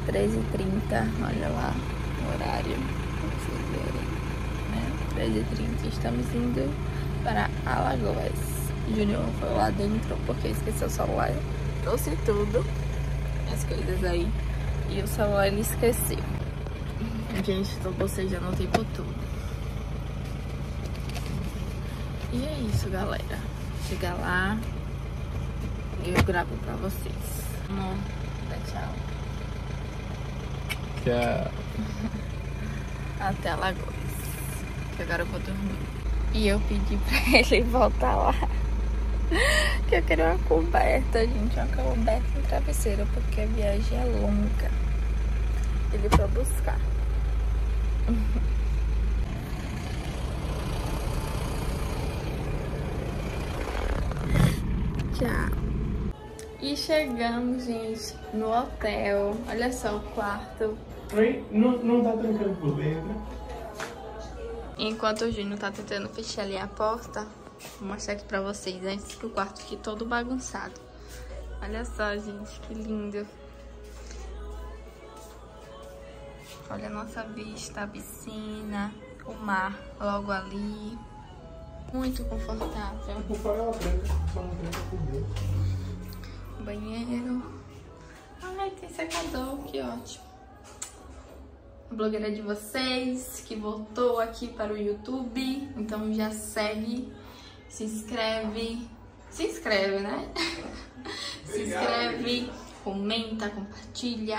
13h30, olha lá o horário, pra vocês verem, né? 13h30, estamos indo para Alagoas. Júnior foi lá dentro porque esqueceu o celular, trouxe tudo, as coisas aí, e o celular ele esqueceu. Gente, tô bocejando o tempo todo. E é isso, galera. Chega lá, eu gravo pra vocês. Vamos dar tchau. Tchau. Até Alagoas, que agora eu vou dormir. E eu pedi pra ele voltar lá, que eu queria uma coberta, gente, uma coberta e um travesseiro, porque a viagem é longa. Ele foi buscar. Tchau. E chegamos, gente, no hotel. Olha só o quarto. Oi? Não tá trancando por dentro? Enquanto o Júnior tá tentando fechar ali a porta, vou mostrar aqui pra vocês, antes que o quarto fique todo bagunçado. Olha só, gente, que lindo. Olha a nossa vista, a piscina, o mar logo ali. Muito confortável. Por fora ela tranca, só não tranca por dentro. Banheiro. Ai, tem secador, que ótimo. A blogueira de vocês, que voltou aqui para o YouTube. Então já segue, se inscreve. Se inscreve, né? Se inscreve, comenta, compartilha.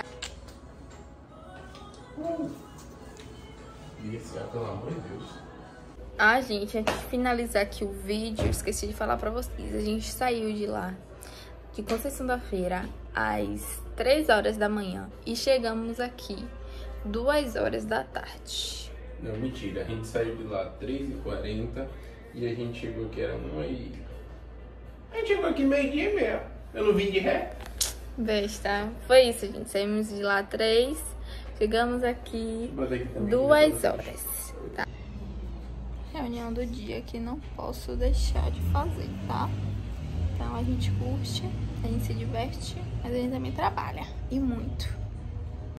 Isso, pelo amor de Deus. Ah, gente, antes de finalizar aqui o vídeo, esqueci de falar pra vocês. A gente saiu de lá, de Conceição da Feira, às 3 horas da manhã. E chegamos aqui 2 horas da tarde. Não, mentira. A gente saiu de lá 3h40 e a gente chegou aqui, era 1h. A gente chegou aqui meio-dia mesmo. Eu não vim de ré. Besta. Foi isso, gente. Saímos de lá 3, chegamos aqui 2 horas. Tá? Reunião do dia que não posso deixar de fazer, tá? Então a gente curte, a gente se diverte, mas a gente também trabalha. E muito.